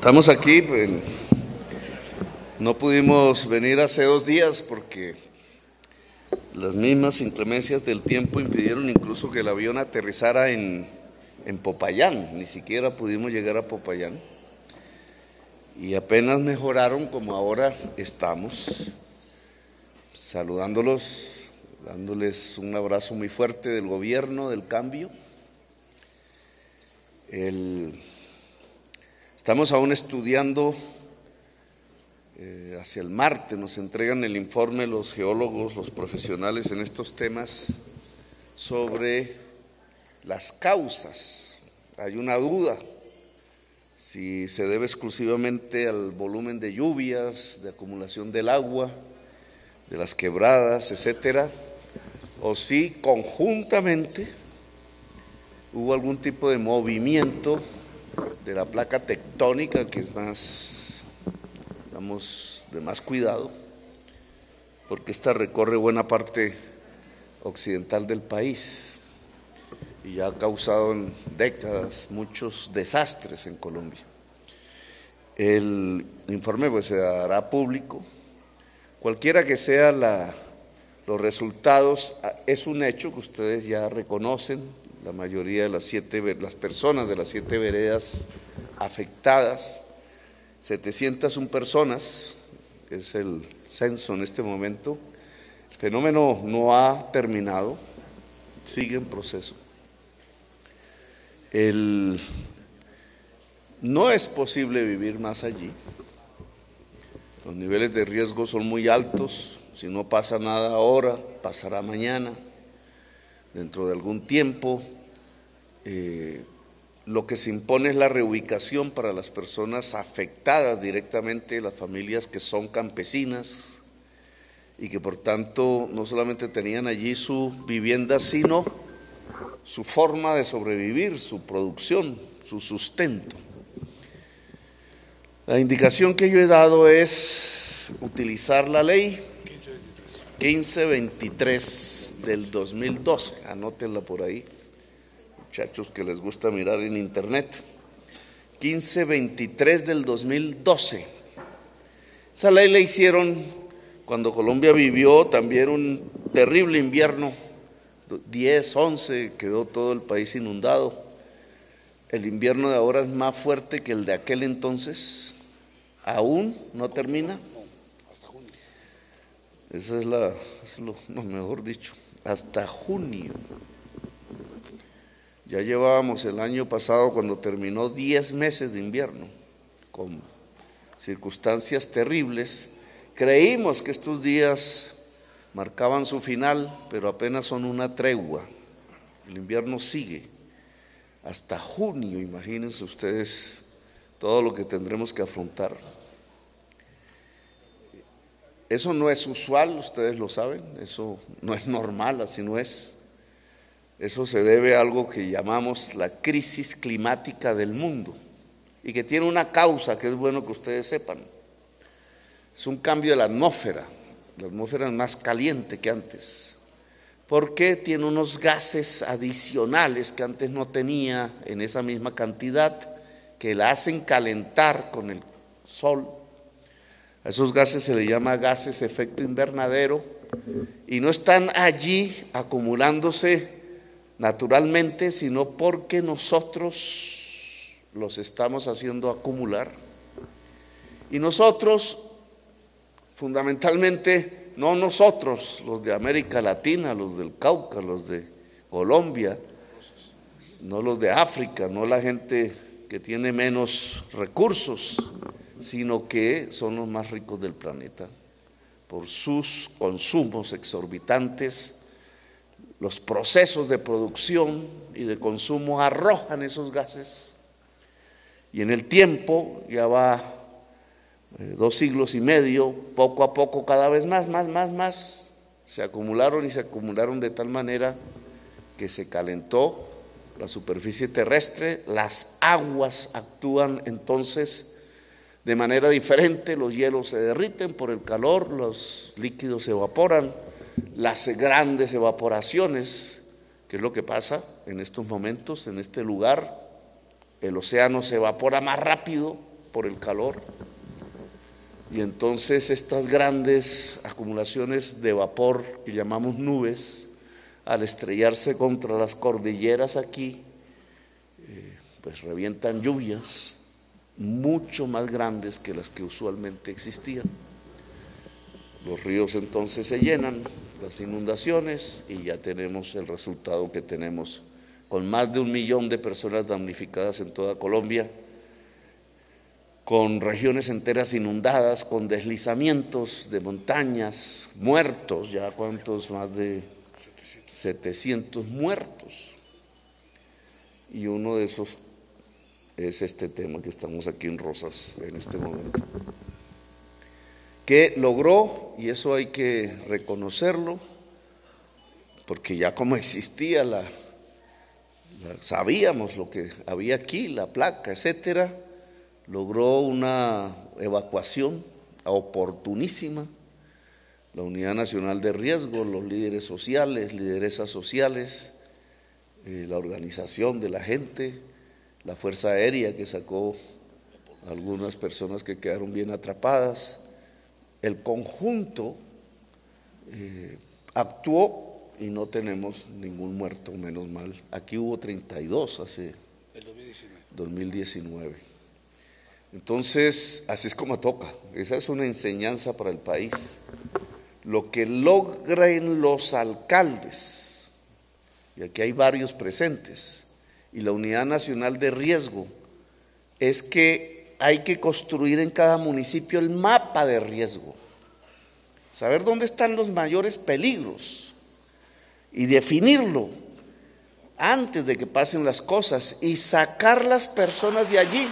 Estamos aquí, pues, no pudimos venir hace 2 días porque las mismas inclemencias del tiempo impidieron incluso que el avión aterrizara en Popayán. Ni siquiera pudimos llegar a Popayán. Y apenas mejoraron, como ahora estamos, saludándolos, dándoles un abrazo muy fuerte del gobierno, del cambio. Estamos aún estudiando, hacia el martes nos entregan el informe los geólogos, los profesionales en estos temas, sobre las causas. Hay una duda si se debe exclusivamente al volumen de lluvias, de acumulación del agua, de las quebradas, etcétera, o si conjuntamente hubo algún tipo de movimiento de la placa tectónica, que es más, digamos, de más cuidado, porque esta recorre buena parte occidental del país y ya ha causado en décadas muchos desastres en Colombia. El informe pues se hará público. Cualquiera que sea los resultados, es un hecho que ustedes ya reconocen. La mayoría de las personas de las 7 veredas afectadas, 701 personas, es el censo en este momento. El fenómeno no ha terminado, sigue en proceso. No es posible vivir más allí. Los niveles de riesgo son muy altos. Si no pasa nada ahora, pasará mañana, dentro de algún tiempo. Lo que se impone es la reubicación para las personas afectadas directamente, las familias que son campesinas y que por tanto no solamente tenían allí su vivienda, sino su forma de sobrevivir, su producción, su sustento. La indicación que yo he dado es utilizar la ley 1523 del 2012, anótenla por ahí, muchachos que les gusta mirar en internet, 1523 del 2012. Esa ley la hicieron cuando Colombia vivió también un terrible invierno, 10, 11, quedó todo el país inundado. El invierno de ahora es más fuerte que el de aquel entonces, aún no termina. Esa es lo mejor dicho, hasta junio. Ya llevábamos el año pasado, cuando terminó, 10 meses de invierno, con circunstancias terribles. Creímos que estos días marcaban su final, pero apenas son una tregua. El invierno sigue hasta junio, imagínense ustedes todo lo que tendremos que afrontar. Eso no es usual, ustedes lo saben, eso no es normal, así no es. Eso se debe a algo que llamamos la crisis climática del mundo y que tiene una causa que es bueno que ustedes sepan. Es un cambio de la atmósfera es más caliente que antes, porque tiene unos gases adicionales que antes no tenía en esa misma cantidad, que la hacen calentar con el sol. A esos gases se le llama gases de efecto invernadero y no están allí acumulándose naturalmente, sino porque nosotros los estamos haciendo acumular. Y nosotros, fundamentalmente, no nosotros, los de América Latina, los del Cauca, los de Colombia, no los de África, no la gente que tiene menos recursos, sino que son los más ricos del planeta, por sus consumos exorbitantes. Los procesos de producción y de consumo arrojan esos gases y en el tiempo, ya va 2 siglos y medio, poco a poco, cada vez más, se acumularon de tal manera que se calentó la superficie terrestre. Las aguas actúan entonces de manera diferente, los hielos se derriten por el calor, los líquidos se evaporan. Las grandes evaporaciones, que es lo que pasa en estos momentos, en este lugar, el océano se evapora más rápido por el calor. Y entonces estas grandes acumulaciones de vapor que llamamos nubes, al estrellarse contra las cordilleras aquí, pues revientan lluvias mucho más grandes que las que usualmente existían. Los ríos entonces se llenan, las inundaciones, y ya tenemos el resultado que tenemos, con más de 1 millón de personas damnificadas en toda Colombia, con regiones enteras inundadas, con deslizamientos de montañas, muertos, ya cuántos, más de 700 muertos. Y uno de esos es este tema que estamos aquí en Rosas en este momento, que logró, y eso hay que reconocerlo, porque ya como existía sabíamos lo que había aquí, la placa, etcétera, logró una evacuación oportunísima. La Unidad Nacional de Riesgo, los líderes sociales, lideresas sociales, la organización de la gente, la Fuerza Aérea que sacó a algunas personas que quedaron bien atrapadas. El conjunto actuó y no tenemos ningún muerto, menos mal. Aquí hubo 32 hace el 2019. Entonces, así es como toca. Esa es una enseñanza para el país. Lo que logren los alcaldes, y aquí hay varios presentes, y la Unidad Nacional de Riesgo, es que hay que construir en cada municipio el mapa de riesgo, saber dónde están los mayores peligros y definirlo antes de que pasen las cosas y sacar las personas de allí.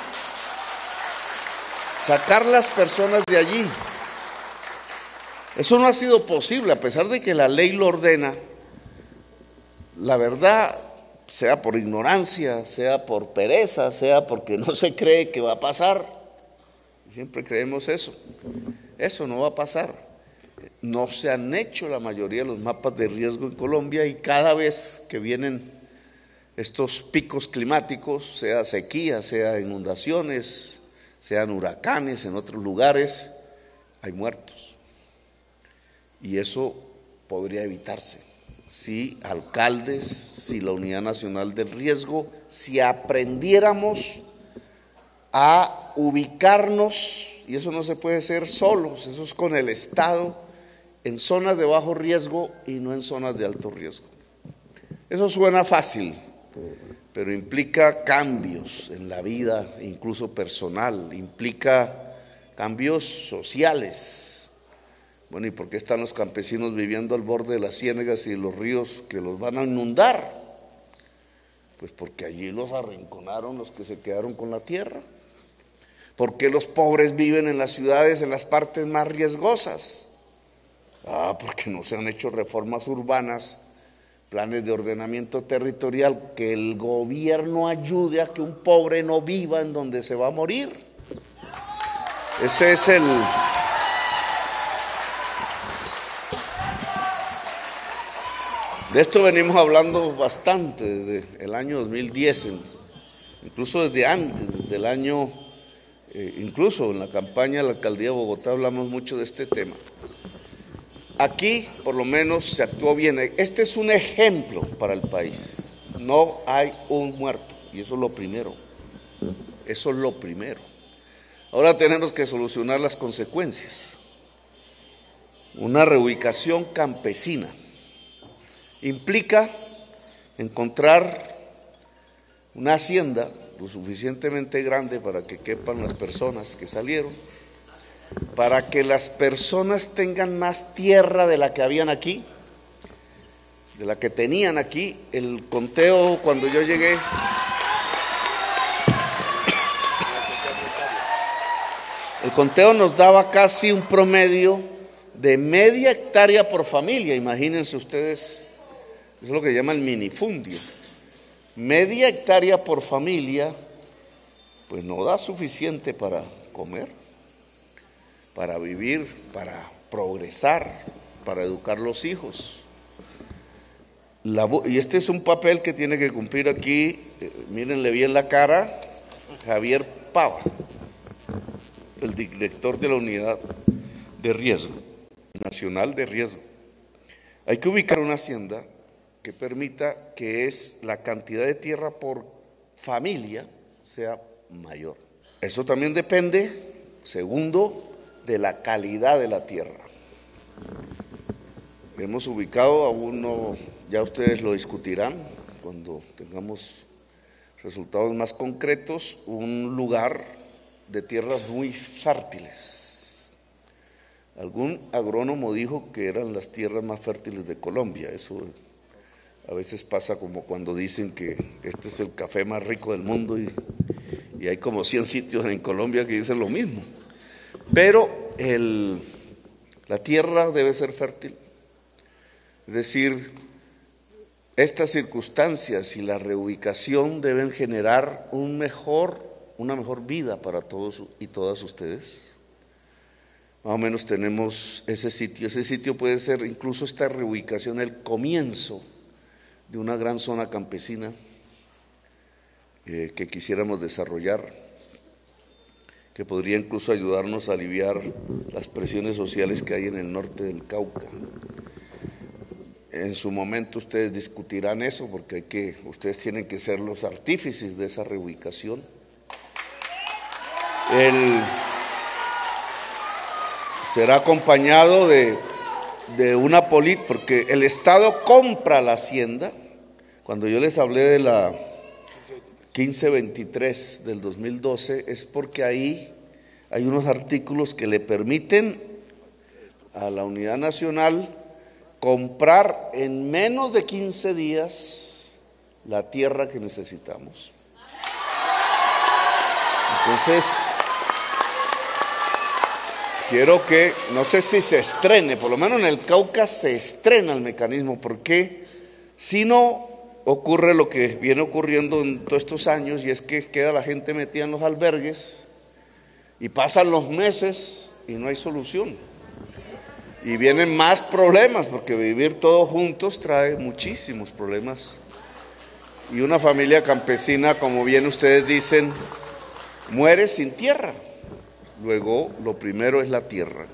Sacar las personas de allí. Eso no ha sido posible, a pesar de que la ley lo ordena. La verdad, sea por ignorancia, sea por pereza, sea porque no se cree que va a pasar. Siempre creemos eso. Eso no va a pasar. No se han hecho la mayoría de los mapas de riesgo en Colombia, y cada vez que vienen estos picos climáticos, sea sequía, sea inundaciones, sean huracanes en otros lugares, hay muertos. Y eso podría evitarse si alcaldes, si la Unidad Nacional del Riesgo, si aprendiéramos a ubicarnos, y eso no se puede hacer solos, eso es con el Estado, en zonas de bajo riesgo y no en zonas de alto riesgo. Eso suena fácil, pero implica cambios en la vida, incluso personal, implica cambios sociales. Bueno, ¿y por qué están los campesinos viviendo al borde de las ciénegas y de los ríos que los van a inundar? Pues porque allí los arrinconaron los que se quedaron con la tierra. ¿Por qué los pobres viven en las ciudades, en las partes más riesgosas? Porque no se han hecho reformas urbanas, planes de ordenamiento territorial, que el gobierno ayude a que un pobre no viva en donde se va a morir. Ese es el... De esto venimos hablando bastante desde el año 2010, incluso desde antes, desde el año, incluso en la campaña de la alcaldía de Bogotá hablamos mucho de este tema. Aquí, por lo menos, se actuó bien. Este es un ejemplo para el país. No hay un muerto, y eso es lo primero. Eso es lo primero. Ahora tenemos que solucionar las consecuencias. Una reubicación campesina implica encontrar una hacienda lo suficientemente grande para que quepan las personas que salieron, para que las personas tengan más tierra de la que habían aquí, de la que tenían aquí. El conteo cuando yo llegué, el conteo nos daba casi un promedio de media hectárea por familia. Imagínense ustedes, eso es lo que llaman minifundio. Media hectárea por familia, pues no da suficiente para comer, para vivir, para progresar, para educar los hijos. Y este es un papel que tiene que cumplir aquí, mírenle bien la cara, Javier Pava. el director de la Unidad de Riesgo, Nacional de Riesgo. Hay que ubicar una hacienda que permita que la cantidad de tierra por familia sea mayor. Eso también depende, segundo, de la calidad de la tierra. Hemos ubicado a uno, ya ustedes lo discutirán cuando tengamos resultados más concretos, un lugar de tierras muy fértiles. Algún agrónomo dijo que eran las tierras más fértiles de Colombia. Eso a veces pasa como cuando dicen que este es el café más rico del mundo y hay como 100 sitios en Colombia que dicen lo mismo. Pero la tierra debe ser fértil. Es decir, estas circunstancias y la reubicación deben generar una mejor vida para todos y todas ustedes. Más o menos tenemos ese sitio. Ese sitio puede ser incluso esta reubicación, el comienzo de una gran zona campesina que quisiéramos desarrollar, que podría incluso ayudarnos a aliviar las presiones sociales que hay en el norte del Cauca. En su momento ustedes discutirán eso, porque ustedes tienen que ser los artífices de esa reubicación. Será acompañado de una política, porque el Estado compra la hacienda. Cuando yo les hablé de la 1523 del 2012, es porque ahí hay unos artículos que le permiten a la Unidad Nacional comprar en menos de 15 días la tierra que necesitamos. Entonces, quiero que, no sé si se estrene, por lo menos en el Cauca se estrena el mecanismo, porque si no ocurre lo que viene ocurriendo en todos estos años, y es que queda la gente metida en los albergues y pasan los meses y no hay solución. Y vienen más problemas, porque vivir todos juntos trae muchísimos problemas. Y una familia campesina, como bien ustedes dicen, muere sin tierra. Luego, lo primero es la tierra.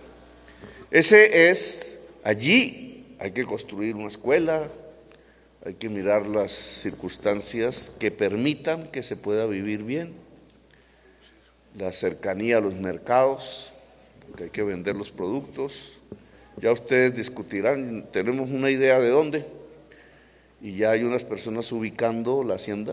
Allí hay que construir una escuela, hay que mirar las circunstancias que permitan que se pueda vivir bien, la cercanía a los mercados, porque hay que vender los productos. Ya ustedes discutirán, tenemos una idea de dónde, y ya hay unas personas ubicando la hacienda,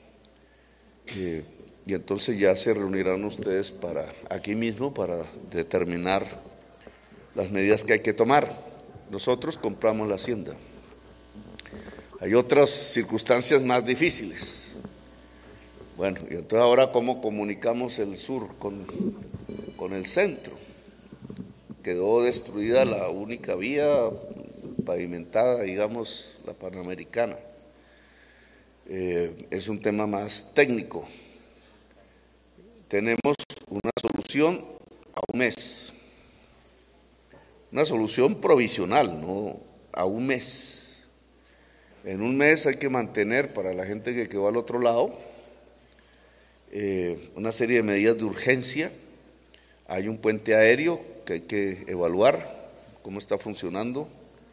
y entonces ya se reunirán ustedes aquí mismo para determinar las medidas que hay que tomar. Nosotros compramos la hacienda. Hay otras circunstancias más difíciles. Bueno, y entonces ahora, ¿cómo comunicamos el sur con el centro? Quedó destruida la única vía pavimentada, digamos, la Panamericana. Es un tema más técnico. Tenemos una solución a un mes, una solución provisional, no a un mes. En un mes hay que mantener, para la gente que quedó al otro lado, una serie de medidas de urgencia. Hay un puente aéreo que hay que evaluar cómo está funcionando.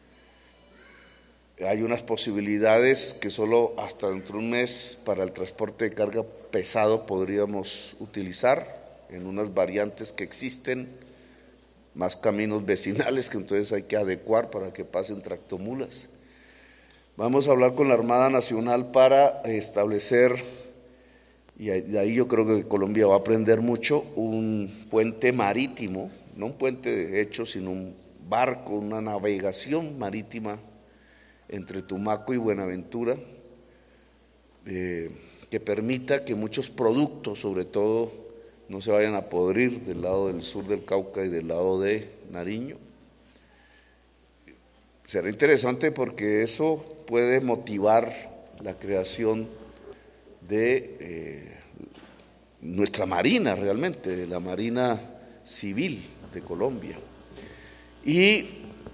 Hay unas posibilidades que solo hasta dentro de un mes para el transporte de carga pesado podríamos utilizar en unas variantes que existen, más caminos vecinales que entonces hay que adecuar para que pasen tractomulas. Vamos a hablar con la Armada Nacional para establecer, y de ahí yo creo que Colombia va a aprender mucho, un puente marítimo, no un puente de hecho, sino un barco, una navegación marítima entre Tumaco y Buenaventura, que permita que muchos productos, sobre todo, no se vayan a podrir del lado del sur del Cauca y del lado de Nariño. Será interesante porque eso puede motivar la creación de nuestra marina, realmente, de la Marina Civil de Colombia. Y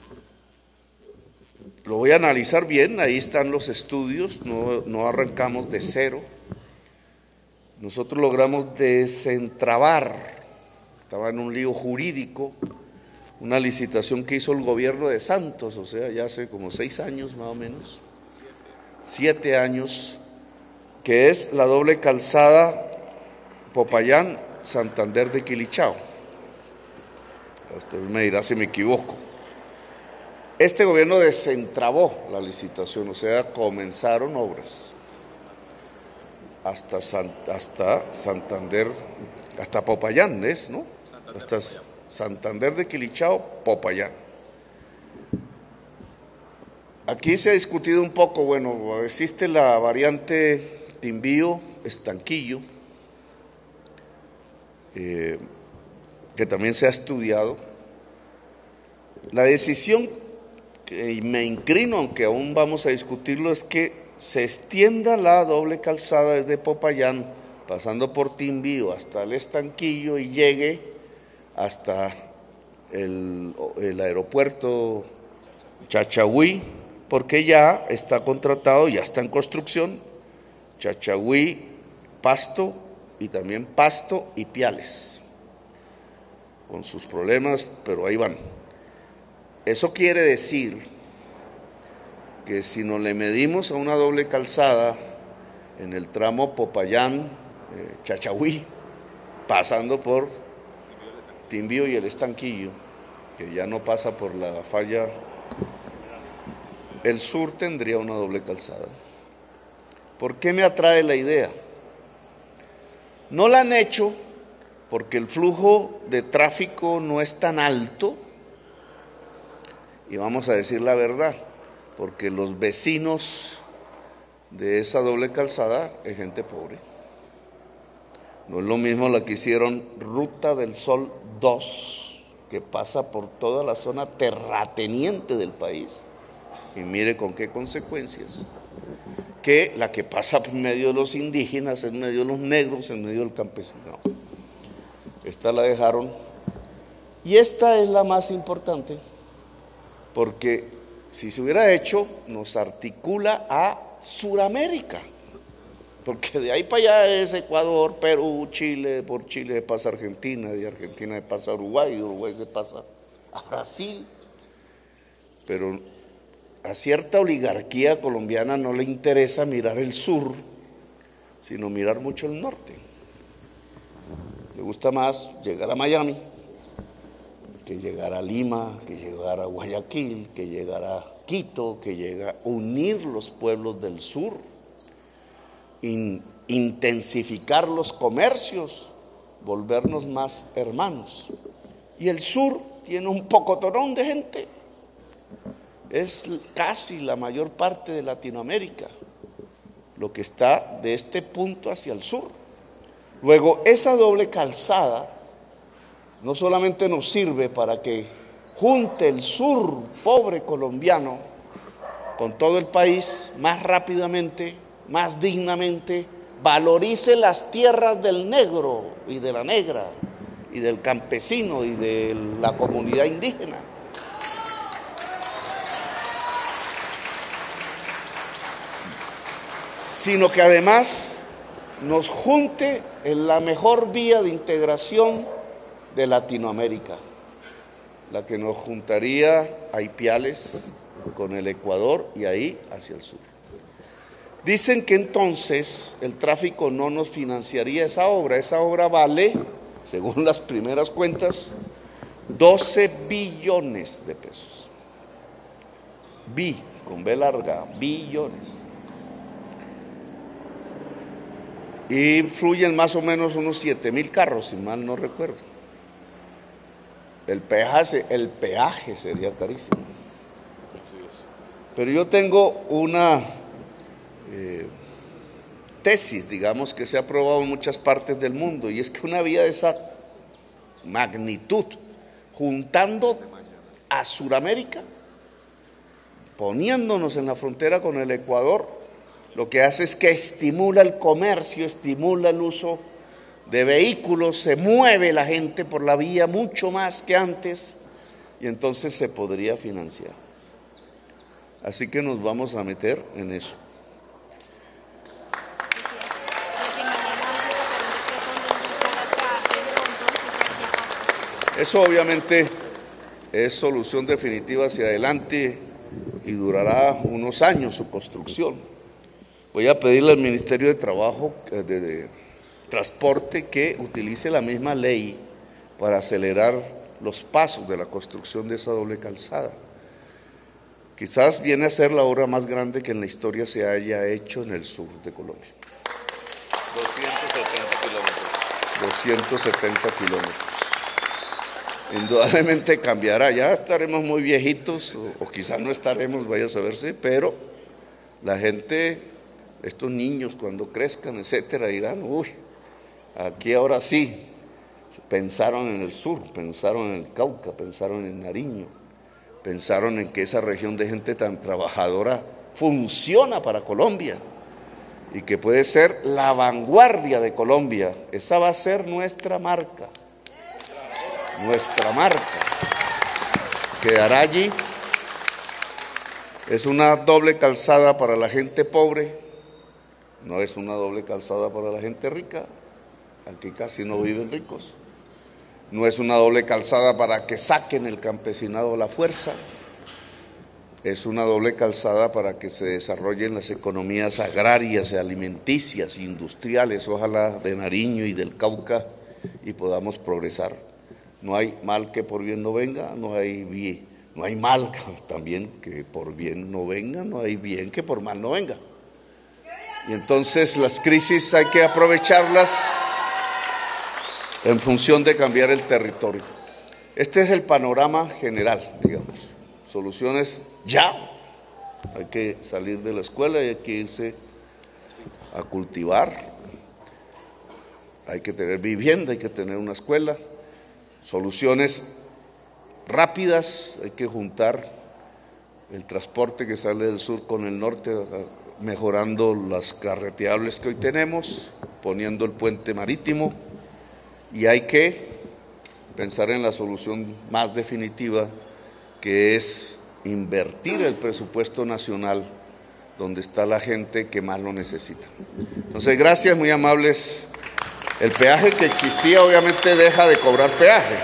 lo voy a analizar bien, ahí están los estudios, no arrancamos de cero. Nosotros logramos desentrabar estaba en un lío jurídico, una licitación que hizo el gobierno de Santos, o sea, ya hace como 6 años más o menos, 7 años, que es la doble calzada Popayán, Santander de Quilichao. Usted me dirá si me equivoco. Este gobierno desentrabó la licitación, o sea, comenzaron obras hasta Santander, hasta Popayán, ¿no? Hasta Santander de Quilichao, Popayán. Aquí se ha discutido un poco, bueno, existe la variante Timbío, Estanquillo, que también se ha estudiado. La decisión, que me inclino, aunque aún vamos a discutirlo, es que se extienda la doble calzada desde Popayán, pasando por Timbío hasta el Estanquillo y llegue hasta el aeropuerto Chachagüí, porque ya está contratado, ya está en construcción, Chachagüí, Pasto y también Pasto y Piales, con sus problemas, pero ahí van. Eso quiere decir que si nos le medimos a una doble calzada en el tramo Popayán, Chachagüí, pasando por Timbío y el Estanquillo, que ya no pasa por la falla, el sur tendría una doble calzada. ¿Por qué me atrae la idea? No la han hecho porque el flujo de tráfico no es tan alto, y vamos a decir la verdad, porque los vecinos de esa doble calzada es gente pobre. No es lo mismo la que hicieron Ruta del Sol 2, que pasa por toda la zona terrateniente del país, y mire con qué consecuencias, que la que pasa en medio de los indígenas, en medio de los negros, en medio del campesinado. Esta la dejaron, y esta es la más importante, porque si se hubiera hecho, nos articula a Suramérica, porque de ahí para allá es Ecuador, Perú, Chile, por Chile se pasa a Argentina, de Argentina se pasa a Uruguay, de Uruguay se pasa a Brasil, pero a cierta oligarquía colombiana no le interesa mirar el sur, sino mirar mucho el norte. Le gusta más llegar a Miami que llegar a Lima, que llegar a Guayaquil, que llegar a Quito, que llegar a unir los pueblos del sur, intensificar los comercios, volvernos más hermanos. Y el sur tiene un pocotonón de gente, es casi la mayor parte de Latinoamérica, lo que está de este punto hacia el sur. Luego, esa doble calzada no solamente nos sirve para que junte el sur pobre colombiano con todo el país más rápidamente, más dignamente, valorice las tierras del negro y de la negra y del campesino y de la comunidad indígena, sino que además nos junte en la mejor vía de integración de Latinoamérica, la que nos juntaría a Ipiales con el Ecuador y ahí hacia el sur. Dicen que entonces el tráfico no nos financiaría esa obra vale, según las primeras cuentas, 12 billones de pesos. Con B larga, billones. Y fluyen más o menos unos 7,000 carros, si mal no recuerdo. El peaje sería carísimo. Pero yo tengo una tesis, digamos, que se ha probado en muchas partes del mundo, y es que una vía de esa magnitud, juntando a Suramérica, poniéndonos en la frontera con el Ecuador, lo que hace es que estimula el comercio, estimula el uso de vehículos, se mueve la gente por la vía mucho más que antes, y entonces se podría financiar. Así que nos vamos a meter en eso. Eso obviamente es solución definitiva hacia adelante y durará unos años su construcción. Voy a pedirle al Ministerio de Trabajo, de Transporte, que utilice la misma ley para acelerar los pasos de la construcción de esa doble calzada. Quizás viene a ser la obra más grande que en la historia se haya hecho en el sur de Colombia. 270 kilómetros. Indudablemente cambiará, ya estaremos muy viejitos, o quizás no estaremos, vaya a saberse, pero la gente, estos niños cuando crezcan, etcétera, dirán, uy, aquí ahora sí, pensaron en el sur, pensaron en el Cauca, pensaron en Nariño, pensaron en que esa región de gente tan trabajadora funciona para Colombia y que puede ser la vanguardia de Colombia. Esa va a ser nuestra marca. Nuestra marca quedará allí. Es una doble calzada para la gente pobre, no es una doble calzada para la gente rica. Aquí casi no viven ricos. No es una doble calzada para que saquen el campesinado a la fuerza. Es una doble calzada para que se desarrollen las economías agrarias, alimenticias, industriales, ojalá de Nariño y del Cauca, y podamos progresar. No hay mal que por bien no venga, no hay mal también que por bien no venga, no hay bien que por mal no venga. Y entonces las crisis hay que aprovecharlas en función de cambiar el territorio. Este es el panorama general, digamos. Soluciones ya. Hay que salir de la escuela y hay que irse a cultivar. Hay que tener vivienda, hay que tener una escuela. Soluciones rápidas, hay que juntar el transporte que sale del sur con el norte, mejorando las carreteables que hoy tenemos, poniendo el puente marítimo, y hay que pensar en la solución más definitiva, que es invertir el presupuesto nacional donde está la gente que más lo necesita. Entonces, gracias, muy amables. El peaje que existía obviamente deja de cobrar peaje.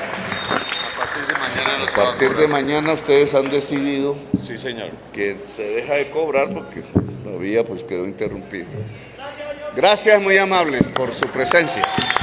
A partir de mañana ustedes han decidido, sí, señor, que se deja de cobrar porque la vía pues quedó interrumpida. Gracias, muy amables, por su presencia.